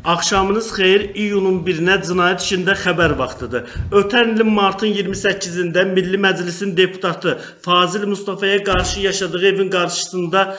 Axşamınız xeyir, iyunun 1-nə cinayət işində xəbər vaxtıdır. Ötən ilin martın 28-də Milli Məclisin deputatı Fazil Mustafaya qarşı yaşadığı evin qarşısında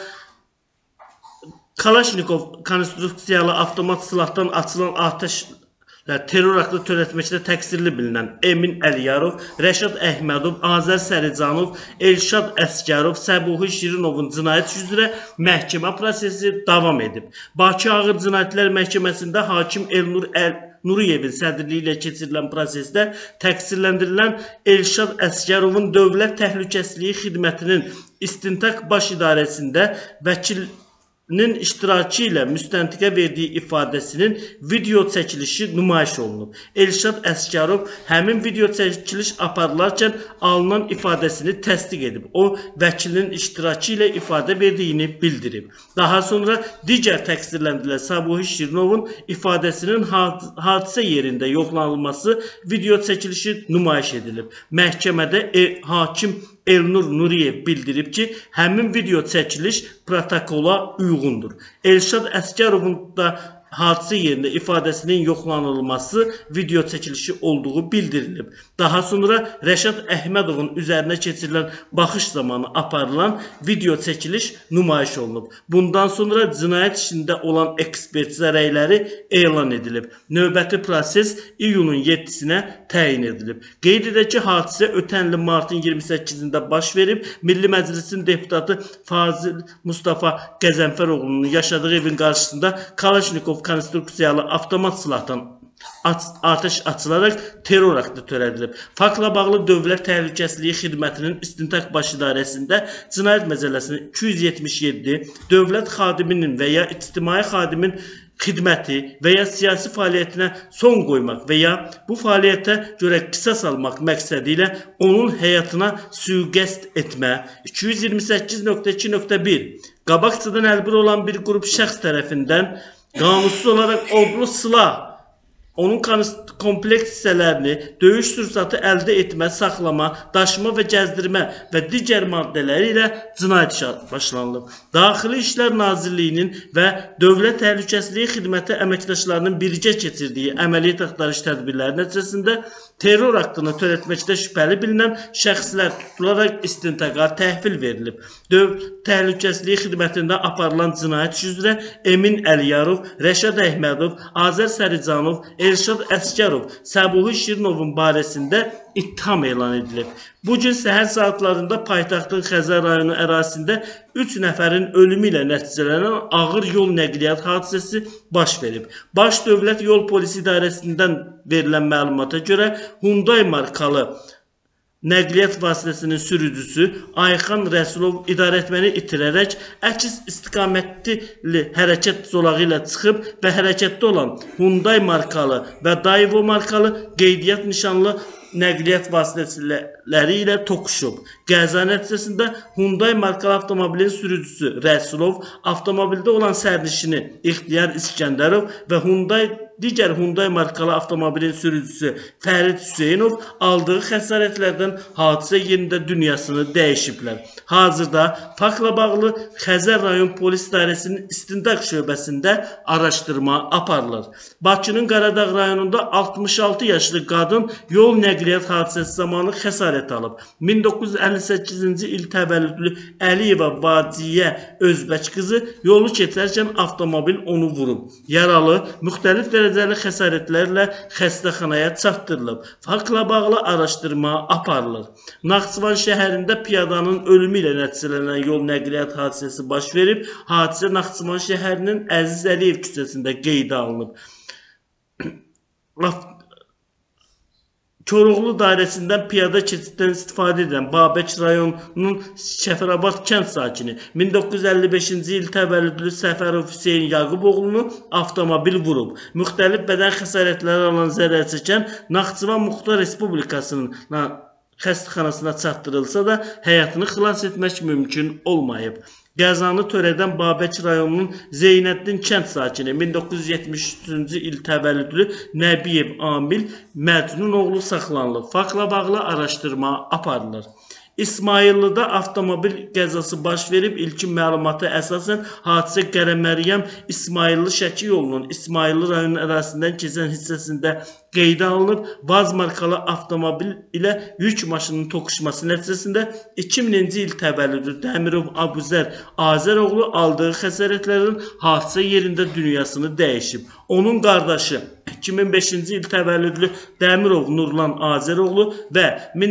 Kalaşnikov konstruksiyalı avtomat silahdan açılan atəşlə terror aktı törətməkdə təqsirli bilinən Emin Əliyarov, Rəşad Əhmədov, Azər Səricanov, Elşad Əsgərov, Səbuhi Şirinovun cinayət üzrə məhkəmə prosesi davam edib. Bakı Ağır Cinayətlər Məhkəməsində hakim Elnur Nuriyevin sədrliyi ilə keçirilən prosesdə təqsirləndirilən Elşad Əsgərovun Dövlət Təhlükəsizliyi Xidmətinin İstintaq Baş İdarəsində vəkilinin iştirakı ilə müstəntiqə verdiyi ifadəsinin video çəkilişi nümayiş olunub. Elşad Əsgərov həmin video çəkiliş aparılarkən alınan ifadəsini təsdiq edib. O, vəkilinin iştirakı ilə ifadə verdiyini bildirib. Daha sonra digər təqsirləndirilən Səbuhi Şirinovun ifadəsinin hadisə yerində yoxlanılması video çəkilişi nümayiş edilib. Məhkəmədə hakim Elnur Nuriyev bildirib ki, həmin video çəkiliş protokola uyğundur. Elşad Əsgərovun da hadisə yerində ifadəsinin yoxlanılması video çəkilişi olduğu bildirilib. Daha sonra Rəşad Əhmədovun üzərinə keçirilən baxış zamanı aparılan video çəkiliş nümayiş olunub. Bundan sonra cinayət işində olan ekspertiza rəyləri elan edilib. Növbəti proses iyunun 7-sinə təyin edilib. Qeyd edək ki, hadisə ötən ilin martın 28-də baş verib. Milli Məclisin deputatı Fazil Mustafa Qəzənfəroğlu'nun yaşadığı evin qarşısında Kalaşnikov konstruksiyalı avtomat silahdan atəş açılaraq terror aktı törədilib. Faktla bağlı Dövlət Təhlükəsizliyi Xidmətinin İstintaq Baş İdarəsində Cinayət Məcəlləsinin 277 dövlət xadiminin və ya ictimai xadimin xidməti və ya siyasi fəaliyyətinə son qoymaq və ya bu fəaliyyətə görə qisas almaq məqsədi ilə onun həyatına sui-qəsd etmə 228.2.1 qabaqcadan əlbir olan bir qrup şəxs tərəfindən qanunsuz olaraq odlu silah, onun kompleks hissələrini, döyüş sursatı əldə etmə, saxlama, daşıma və gəzdirmə və digər maddələri ilə cinayət işi başlanılıb. Daxili İşlər Nazirliyinin və Dövlət Təhlükəsizliyi Xidməti əməkdaşlarının birgə keçirdiyi əməliyyat axtarış tədbirləri nəticəsində terror aktını törətməkdə şübhəli bilinən şəxslər tutularaq istintaqa təhvil verilib. Dövlət Təhlükəsizliyi Xidmətində aparılan cinayət işi üzrə Emin Əliyarov, Rəşad Əhmədov, Azər Səricanov, Elşad Əsgərov, Səbuhi Şirinovun barəsində ittiham elan edilib. Bugün səhər saatlarında paytaxtın Xəzər rayonu ərazisində 3 nəfərin ölümü ilə nəticələnən ağır yol nəqliyyat hadisəsi baş verib. Baş Dövlət Yol Polisi İdarəsindən verilən məlumata görə Hyundai markalı nəqliyyat vasitəsinin sürücüsü Ayxan Rəsulov idarəetməni itirərək əks istiqamətli hərəkət zolağı ilə çıxıb və hərəkətdə olan Hyundai markalı və Daewoo markalı qeydiyyat nişanlı nəqliyyat vasitələri ilə toqquşub. Qəza nəticəsində Hyundai markalı avtomobilin sürücüsü Rəsulov, avtomobildə olan sərnişini İxtiyar İskəndərov və digər Hyundai markalı avtomobilin sürücüsü Fərid Hüseynov aldığı xəsarətlərdən hadisə yerində dünyasını dəyişiblər. Hazırda faktla bağlı Xəzər rayon polis idarəsinin istintaq şöbəsində araşdırma aparılır. Bakının Qaradağ rayonunda 66 yaşlı qadın yol nəqliyyat hadisəsi zamanı xəsarət alıb. 1958-ci il təvəllüdlü Əliyeva Vadiyə Özbək qızı yolu keçərkən avtomobil onu vurub. Yaralı müxtəlif dərəcəli xəsarətlərlə xəstəxanaya çatdırılıb. Faktla bağlı araşdırma aparılır. Naxçıvan şəhərində piyadanın ölümü ilə nəticələnən yol nəqliyyat hadisəsi baş verib. Hadisə Naxçıvan şəhərinin Əziz Əliyev küçəsində qeydə alınıb. Koroğlu dairəsindən piyada keçiddən istifadə edən Babək rayonunun Şəfərabad kənd sakini 1955-ci il təvəllüdlü Səfərov Hüseyin Yaquboğlunu avtomobil vurub. Müxtəlif bədən xəsarətləri alan zərər çəkən Naxçıvan Muxtar Respublikasının xəstəxanasına çatdırılsa da həyatını xilas etmək mümkün olmayıb. Qəzanı törədən Babək rayonunun Zeynəddin kənd sakini 1973-cü il təvəllüdlü Nəbiyev Amil Məcnun oğlu saxlanılıb. Faktla bağlı araşdırma aparılır. İsmayıllıda avtomobil qəzası baş verib. İlkin məlumata əsasən hadisə Qərəməryəm İsmayıllı Şəki yolunun İsmayıllı rayonu ərazisindən keçən hissəsində qeydə alınıb. Vaz markalı avtomobil ilə yük maşınının toqquşması nəticəsində 2000-ci il təvəllüdlü Dəmirov Abuzər Azəroğlu aldığı xəsarətlərin hadisə yerində dünyasını dəyişib. Onun qardaşı 2005-ci il təvəllüdlü Dəmirov Nurlan Azəroğlu və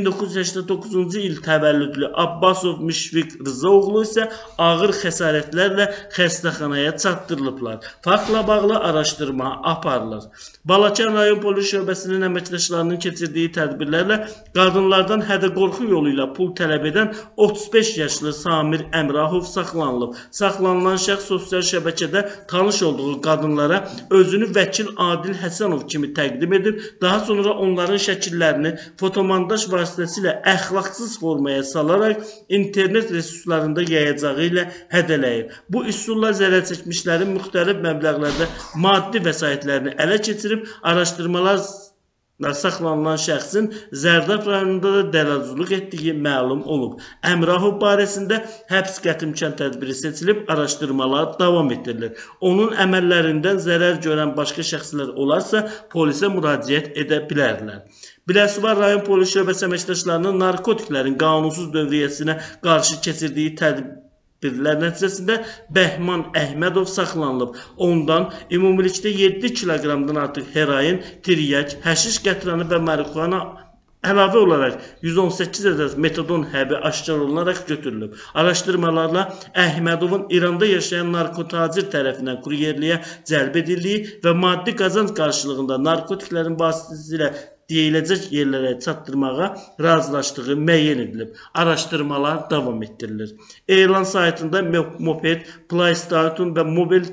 1989-cu il təvəllüdlü Abbasov Müşfiq Rızaoğlu isə ağır xəsarətlərlə xəstəxanaya çatdırılıblar. Faktla bağlı araşdırma aparılır. Balakən rayon polis şöbəsinin əməkdaşlarının keçirdiyi tədbirlərlə qadınlardan hədə-qorxu yolu ilə pul tələb edən 35 yaşlı Samir Əmrahov saxlanılıb. Saxlanılan şəxs sosial şəbəkədə tanış olduğu qadınlara özünü vəkil Adil Həsənov kimi təqdim edib, daha sonra onların şəkillərini fotomontaj vasitəsilə əxlaqsız formaya salaraq internet resurslarında yayacağı ilə hədələyib. Bu üsulla zərər çəkmişlərin müxtəlif məbləğlərdə maddi vəsaitlərini ələ keçirib, araşdırmalar saxlanılan şəxsin Zərdab rayonunda da dələduzluq etdiyi məlum olub. Əmrahov barəsində həbs qətimkan tədbiri seçilib, araşdırmalar davam etdirilir. Onun əməllərindən zərər görən başqa şəxslər olarsa, polisə müraciət edə bilərlər. Biləsuvar rayon polis şöbəsi əməkdaşlarının narkotiklərin qanunsuz dövriyyəsinə qarşı keçirdiyi tədbirlər nəticəsində Bəhman Əhmədov saxlanılıb. Ondan ümumilikdə 7 kiloqramdan artıq heroin, tiryək, həşiş qətranı və marixuana əlavə olaraq 118 ədəd metadon həbi aşkar olunaraq götürülüb. Araşdırmalarla Əhmədovun İranda yaşayan narkotacir tərəfindən kuryerliyə cəlb edildiyi və maddi qazanc qarşılığında narkotiklərin vasitəsilə deyiləcək yerlərə çatdırmağa razılaşdığı müəyyən edilib. Araşdırmalar davam etdirilir. Elan saytında moped, PlayStation və mobil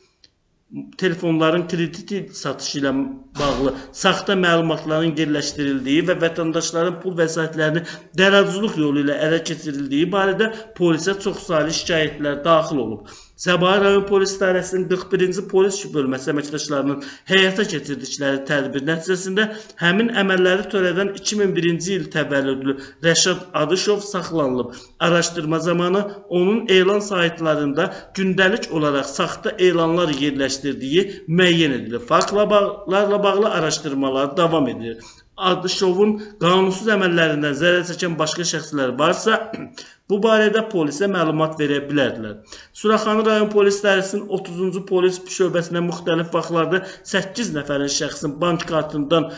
telefonların krediti satışı ilə bağlı saxta məlumatların yerləşdirildiyi və vətəndaşların pul vəsaitlərini dələduzluq yolu ilə ələ keçirildiyi barədə polisə çoxsaylı şikayətlər daxil olub. Səbahi rayon polis idarəsinin 41-ci polis bölməsi əməkdaşlarının həyata keçirdikləri tədbir nəticəsində həmin əməlləri törədən 2001-ci il təvəllüdlü Rəşad Adışov saxlanılıb. Araşdırma zamanı onun elan saytlarında gündəlik olaraq saxta elanlar yerləşdirdiyi müəyyən edilib. Faktlarla bağlı araşdırmalar davam edir. Adışovun qanunsuz əməllərindən zərər çəkən başqa şəxslər varsa, bu barədə polisə məlumat verə bilərlər. Suraxanı rayon polis idarəsinin 30-cu polis şöbəsinə müxtəlif vaxtlarda 8 nəfərin şəxsin bank kartından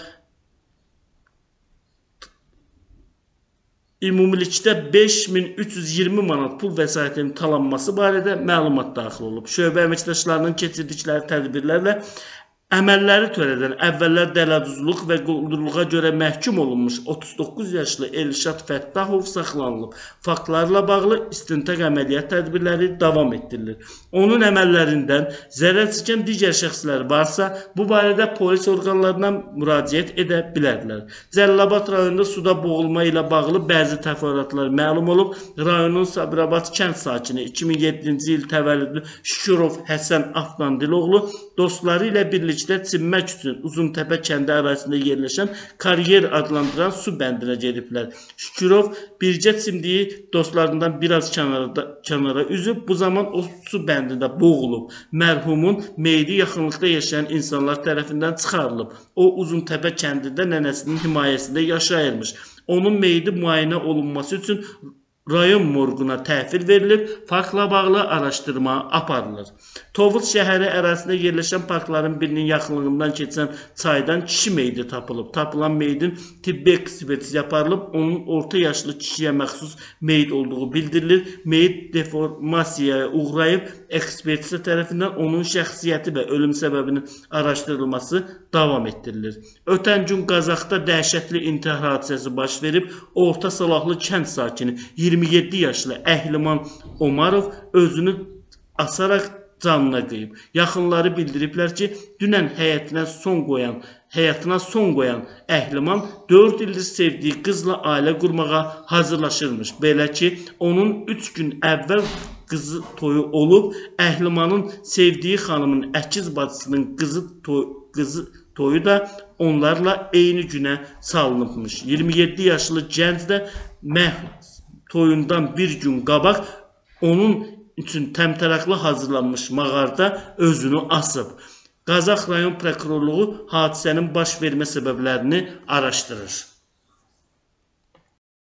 ümumilikdə 5320 manat pul vəsaitinin talanması barədə məlumat daxil olub. Şöbə əməkdaşlarının keçirdikləri tədbirlərlə əməlləri törədən əvvəllər dələduzluq və quldurluğa görə məhkum olunmuş 39 yaşlı Elşad Fəttahov saxlanılıb. Faktlarla bağlı istintaq əməliyyat tədbirləri davam etdirilir. Onun əməllərindən zərər çəkən digər şəxslər varsa, bu barədə polis orqanlarına müraciət edə bilərlər. Cəlilabad rayonunda suda boğulma ilə bağlı bəzi təfərrüatlar məlum olub. Rayonun Sabirabad kənd sakini 2007-ci il təvəllüdlü Şükürov Həsən Aflandiloğlu dostları ilə birlikdə çimmək üçün Uzuntəpə kəndi ərazisində yerləşən Karyer adlandıran su bəndinə gediblər. Şükürov bircə çimdiyi dostlarından biraz kənara üzüb, bu zaman o su bəndində boğulub. Mərhumun meyidi yaxınlıqda yaşayan insanlar tərəfindən çıxarılıb. O Uzuntəpə kəndində nənəsinin himayəsində yaşayırmış. Onun meyidi müayinə olunması üçün rayon morquna təhvil verilib, faktla bağlı araşdırma aparılır. Tovuz şəhəri ərazisində yerləşən parkların birinin yaxınlığından keçən çaydan kişi meyidi tapılıb. Tapılan meyidin tibbi ekspertiz aparılıb, onun orta yaşlı kişiyə məxsus meyid olduğu bildirilir. Meyid deformasiyaya uğrayıb, ekspertiza tərəfindən onun şəxsiyyəti və ölüm səbəbinin araşdırılması davam etdirilir. Ötən gün Qazaxda dəhşətli intihar hadisəsi baş verib, orta salahlı kənd sakini 27 yaşlı Əhliman Omarov özünü asaraq canına qıyıb. Yaxınları bildiriblər ki, dünən həyatına son qoyan Əhliman 4 ildir sevdiyi qızla ailə qurmağa hazırlaşırmış. Belə ki, onun 3 gün əvvəl qızı toyu olub, Əhlimanın sevdiyi xanımın əkiz bacısının qızı toyu da onlarla eyni günə salınıbmış. 27 yaşlı gənc də toyundan bir gün qabaq onun üçün təmtəraqlı hazırlanmış mağarada özünü asıb. Qazax rayon prokurorluğu hadisənin baş vermə səbəblərini araşdırır.